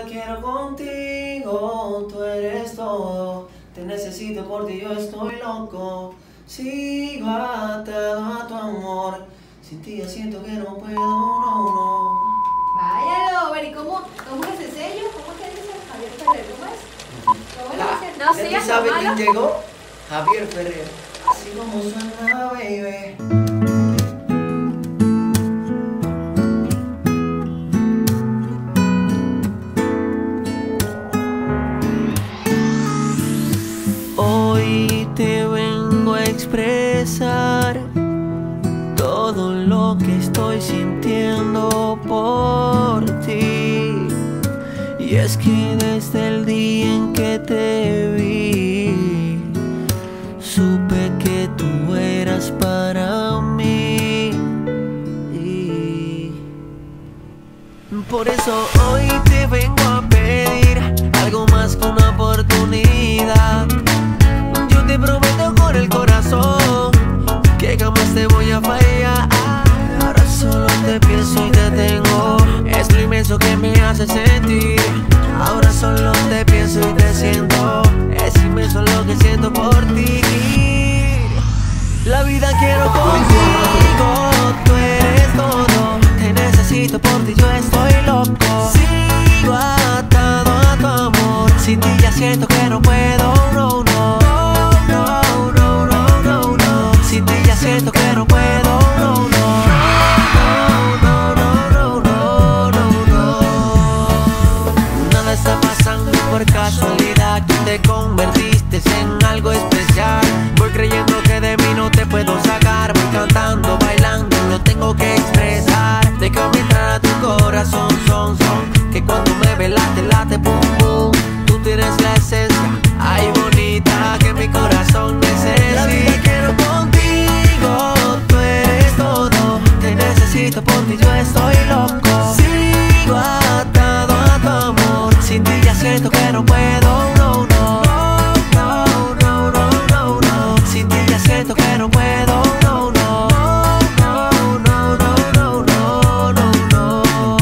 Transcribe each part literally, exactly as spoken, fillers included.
quiero contigo, tú eres todo. Te necesito, por ti yo estoy loco. Sigo atado a tu amor. Sin ti ya siento que no puedo, no, no. Vaya, Lover, ¿y cómo, cómo es ese sello? ¿Cómo te dice Javier Ferrer? ¿Cómo es? ¿Cómo le dice? No, sí, ¿Ya sabe quién llegó? Javier Ferrer. Así como suena, baby. Hoy te vengo a expresar todo lo que estoy sintiendo por ti. Y es que desde el día en que te vi, supe que tú eras para mí. Y por eso hoy te vengo a pedir algo más que una oportunidad. Yo te prometo con el corazón que jamás te voy a fallar. Ahora solo te pienso y te tengo. Es lo inmenso que me hace sentir. Ahora solo te pienso y te siento. Es inmenso lo que siento por ti. La vida quiero contigo, tú eres todo. Te necesito, por ti yo estoy loco. Sigo atado a tu amor. Sin ti ya siento que no puedo, no, no. No, no, no, no, no. Sin ti ya siento que no puedo, no, no. No, no, no, no, no, no. Nada está pasando por casualidad. Tú te convertiste en algo especial. Voy creyendo que de mí no te puedo sacar. Voy cantando, bailando, lo tengo que expresar. Déjame entrar a tu corazón, son, son. Que cuando me ve late, late, pum, pum. Tú tienes la esencia, ay bonita, que mi corazón necesita. La vida quiero contigo, tú eres todo. Te necesito, por ti yo estoy loco. Sigo atado a tu amor. Sin ti ya siento que no puedo, no, no. No, no, no, no, no. Sin ti ya siento que no puedo, no, no. No, no, no, no, no, no, no.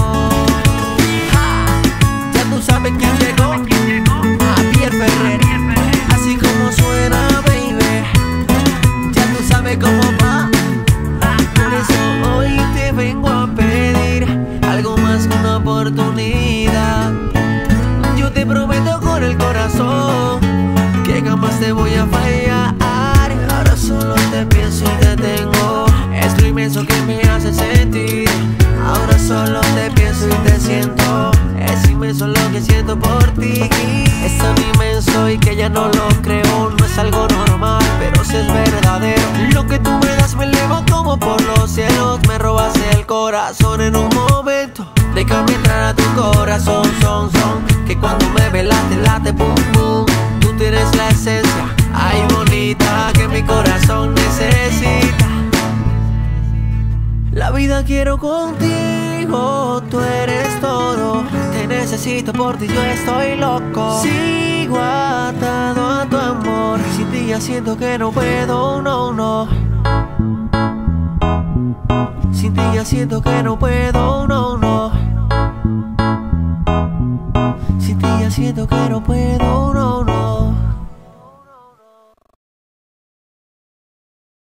Ja. Ya tú sabes quién llegó. Javier Ferrer. Así como suena, baby. Ya tú sabes cómo va. Por eso hoy te vengo a pedir algo más que una oportunidad. Yo te prometo con el corazón que jamás te voy a fallar. Ahora solo te pienso y te tengo. Es lo inmenso que me hace sentir. Ahora solo te pienso y te siento. Es inmenso lo que siento por ti. Es tan inmenso y que ya no lo creo. No es algo normal, pero si es verdadero. Lo que tú me das me eleva como por los cielos. Me robas el corazón en un momento. Déjame entrar a tu corazón, son, son. Que cuando me ve late, late, pum, pum. Tú tienes la esencia, ay bonita, que mi corazón necesita. La vida quiero contigo, tú eres todo. Te necesito, por ti yo estoy loco. Sigo atado a tu amor. Sin ti ya siento que no puedo, no, no. Sin ti ya siento que no puedo, no.